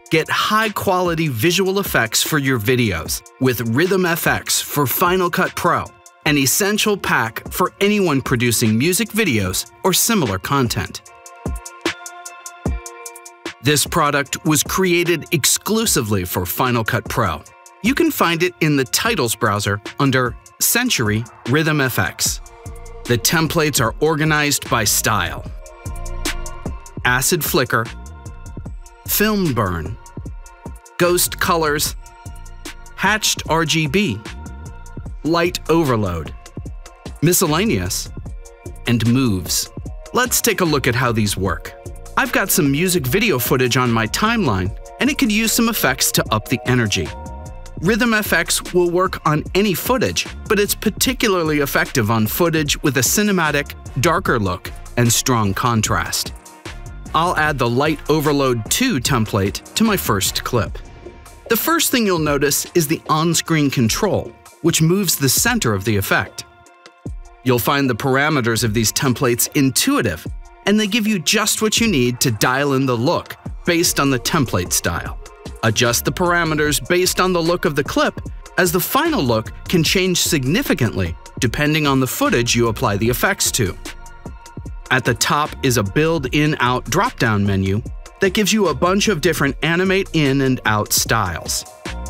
Get high-quality visual effects for your videos with RhythmFX for Final Cut Pro, an essential pack for anyone producing music videos or similar content. This product was created exclusively for Final Cut Pro. You can find it in the Titles browser under Century RhythmFX. The templates are organized by style: acid flicker, film burn, ghost colors, hatched RGB, light overload, miscellaneous, and moves. Let's take a look at how these work. I've got some music video footage on my timeline, and it could use some effects to up the energy. RhythmFX will work on any footage, but it's particularly effective on footage with a cinematic, darker look and strong contrast. I'll add the Light Overload 2 template to my first clip. The first thing you'll notice is the on-screen control, which moves the center of the effect. You'll find the parameters of these templates intuitive, and they give you just what you need to dial in the look based on the template style. Adjust the parameters based on the look of the clip, as the final look can change significantly depending on the footage you apply the effects to. At the top is a Build In-Out drop-down menu that gives you a bunch of different animate in and out styles.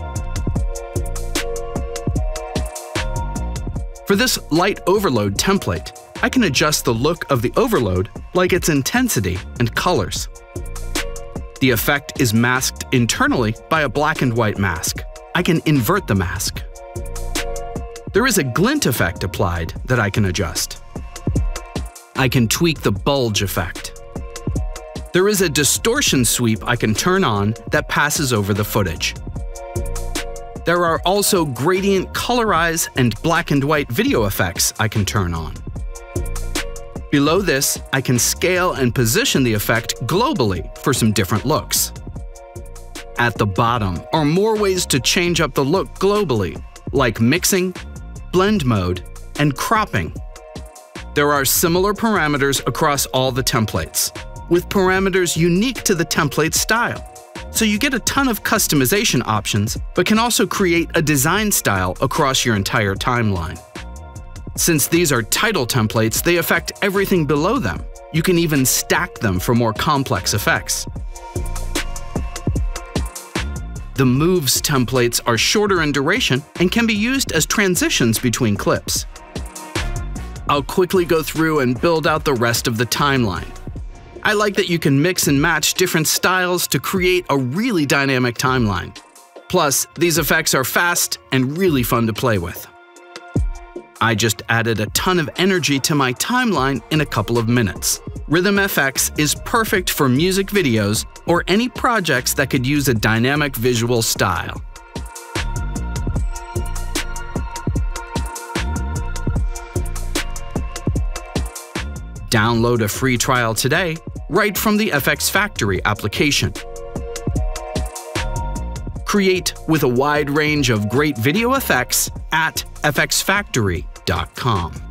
For this Light Overload template, I can adjust the look of the overload, like its intensity and colors. The effect is masked internally by a black and white mask. I can invert the mask. There is a glint effect applied that I can adjust. I can tweak the bulge effect. There is a distortion sweep I can turn on that passes over the footage. There are also gradient colorize and black and white video effects I can turn on. Below this, I can scale and position the effect globally for some different looks. At the bottom are more ways to change up the look globally, like mixing, blend mode, and cropping. There are similar parameters across all the templates, with parameters unique to the template style. So you get a ton of customization options, but can also create a design style across your entire timeline. Since these are title templates, they affect everything below them. You can even stack them for more complex effects. The Moves templates are shorter in duration and can be used as transitions between clips. I'll quickly go through and build out the rest of the timeline. I like that you can mix and match different styles to create a really dynamic timeline. Plus, these effects are fast and really fun to play with. I just added a ton of energy to my timeline in a couple of minutes. RhythmFX is perfect for music videos or any projects that could use a dynamic visual style. Download a free trial today right from the FxFactory application. Create with a wide range of great video effects at FxFactory.com.